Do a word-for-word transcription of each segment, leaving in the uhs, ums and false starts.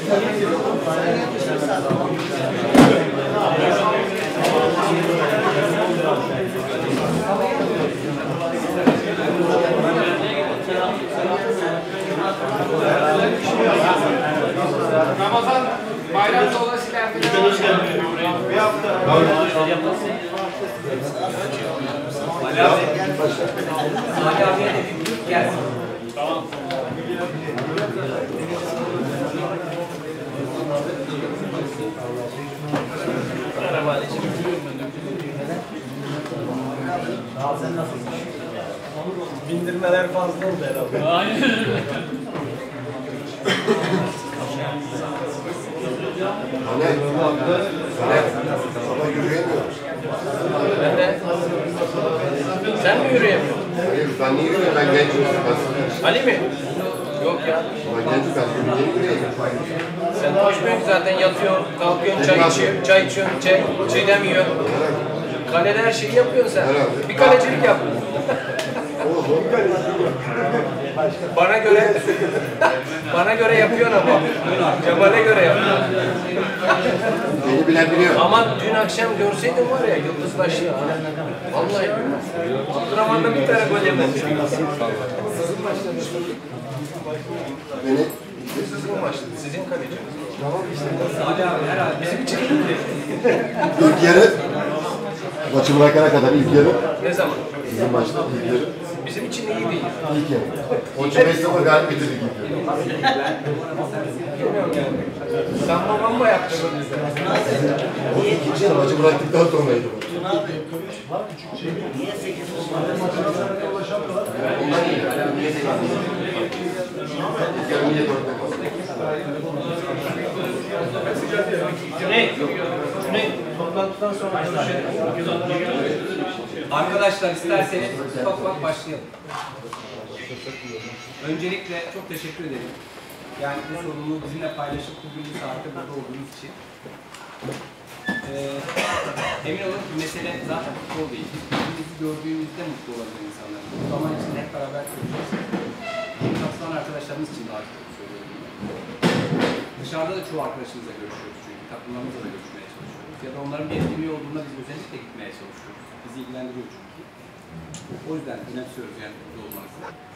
Ramazan bayram dolayısıyla bir hafta. Ali abi. Ali abiye de bir büyük gelsin. Tamam. Merhaba Ali'ciğim. Sen nasılsın? Bindirmeler fazla oldu herhalde. Aynen. Anne, anne, sabah yürüyemiyorum. Ben de. Sen mi yürüyemiyorsun? Hayır, ben niye yürüyorum? Ben gencim. Ali mi? Yok ya. Ben gencim, ben yürüyeyim, yürüyeyim. Sen koşmuyorsun zaten, yatıyorsun, kalkıyorsun, çay içiyorsun, çay içiyorsun, çay, çiğdem yiyorsun. Kalede her şeyi yapıyorsun sen. Herhalde. Bir kalecilik yap. Bana göre bana göre yapıyorsun ama Cemal'e göre yapıyorsun. Beni bilen biliyor. Ama dün akşam görseydin var ya, yıldızlaştı ha. Vallahi Abdurrahman'da bir tane gol yememiş. Beni Sizin maçtı, sizin kaleciniz. Tamam işte. Ali abi herhalde bizim için iyiydi. ilk yarı maçı bırakana kadar ilk yarı. Ne zaman? Bizim maçta ilk yarı. Bizim için iyi değil. İlk yarı. Onun için beş sıfır galip bitirdik ilk yarı. Sen babam mı yaptın? İkinci yarı maçı bıraktıktan sonraydı. Niye sekiz Ondan iyi. İlk yarı niye dörtte kaldı? Cüneyt, Cüneyt, toplantıdan sonra arkadaşlar isterseniz ufak ufak başlayalım. Öncelikle çok teşekkür ederim. Yani bu sorumluluğu bizimle paylaşıp bugün bu saatte burada olduğunuz için. Ee, emin olun ki mesele zaten futbol değil. Bizi gördüğümüzde mutlu olabilir insanlar. Bu zaman için hep beraber göreceğiz. Katılan arkadaşlarımız için daha çok söylüyorum. Dışarıda da çoğu arkadaşımızla görüşüyoruz çünkü takımlarımızla da görüşmeye çalışıyoruz. Ya da onların bir etkinliği olduğunda biz özellikle gitmeye çalışıyoruz. Bizi ilgilendiriyor çünkü. O yüzden önemsiyoruz yani burada olmanızı.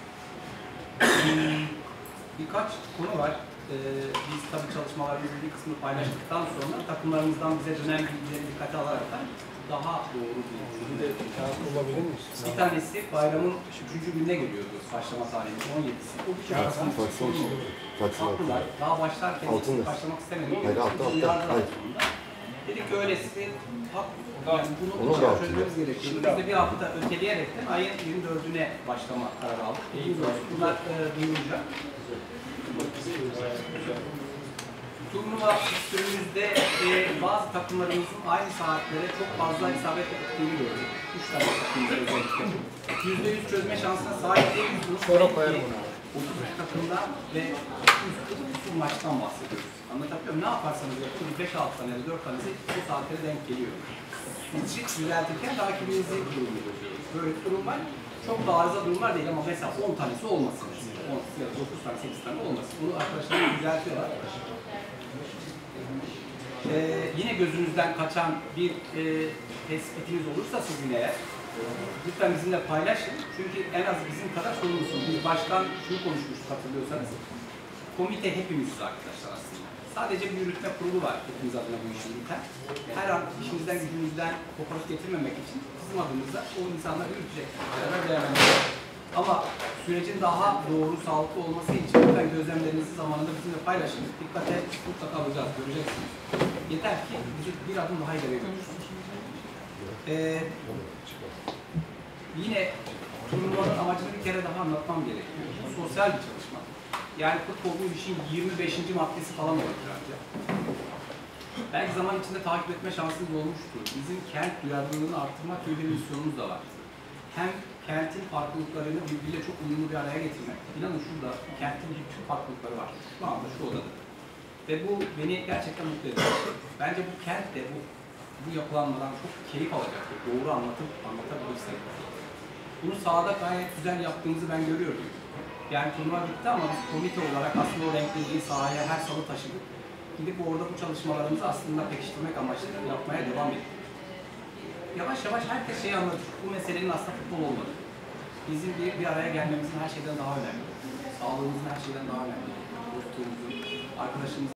Birkaç konu var. Ee, biz tabii çalışmalarımızın bir kısmını paylaştıktan sonra takımlarımızdan bize dönen bilgileri dikkate alarak daha doğru bir olabilir mi? Bir tanesi bayramın üçüncü gününe geliyordu başlama tarihimiz on yedisi. O bir şey aslında haklılar. Daha başlarken başlamak istemedim. Hayır, altta, altta. Hayır. Dedik ki öylesi yani bunu çözmemiz gerekiyor. Biz de bir hafta öteleyerekten ayın yirmi dördüne başlama kararı aldık. Bunlar e, duyurulacak. Turnuva sürümüzde e, bazı takımlarımızın aynı saatlere çok fazla isabet ettiğini gördük. Üç tane takımda özellikle. Yüzde yüz çözme şansına sahip değiliz. Sonra koyarım bunu. otuz takımdan ve otuz maçtan bahsediyoruz. Anlatabiliyor muyum? Ne yaparsanız yapın, beş altı tane ya da dört tanesi bu saatlere denk geliyor. Biz hiç düzeltirken takibinizi durumu görüyoruz. Böyle bir durum var. Çok da arıza durumlar değil ama mesela on tanesi olmasın. on ya da dokuz tane, sekiz tane olmasın. Bunu arkadaşlar düzeltiyorlar. Ee, yine gözünüzden kaçan bir e, tespitiniz olursa sizin eğer, lütfen bizimle paylaşın. Çünkü en az bizim kadar sorumlusunuz. Biz başkan şunu konuşmuştuk hatırlıyorsanız. Komite hepimiziz arkadaşlar aslında. Sadece bir yürütme kurulu var hepimiz adına bu işi yürüten. Her an işimizden gücümüzden koparıp getirmemek için bizim adımıza o insanlar yürütecek. Beraber değerlendirecek. Ama sürecin daha doğru, sağlıklı olması için lütfen gözlemlerinizi zamanında bizimle paylaşın. Dikkate mutlaka alacağız, göreceksiniz. Yeter ki bizi bir adım daha ileriye götürsün. Ee, yine turnuvanın amacını bir kere daha anlatmam gerekiyor. Bu sosyal bir çalışma. Yani futbol bu işin yirmi beşinci maddesi falan olacak ancak. Belki zaman içinde takip etme şansınız olmuştur. Bizim kent duyarlılığını arttırmak gibi bir misyonumuz da var. Hem kentin farklılıklarını birbiriyle çok uyumlu bir araya getirmek. İnanın şurada kentin bütün farklılıkları var. Şu anda şu odada. Ve bu beni gerçekten mutlu ediyor. Bence bu kent de bu, bu yapılanmadan çok keyif alacaktır. Doğru anlatıp anlatabilirsek. Bunu sahada gayet güzel yaptığımızı ben görüyorum. Yani turnuva bitti ama biz komite olarak aslında o renkliliği sahaya her salı taşıdık. Gidip orada bu çalışmalarımızı aslında pekiştirmek amaçlı yapmaya devam ettik. Yavaş yavaş herkes şeyi anladı. Bu meselenin aslında futbol olmadı. Bizim bir, bir araya gelmemizin her şeyden daha önemli. Sağlığımızın her şeyden daha önemli. Dostluğumuzun, arkadaşımızın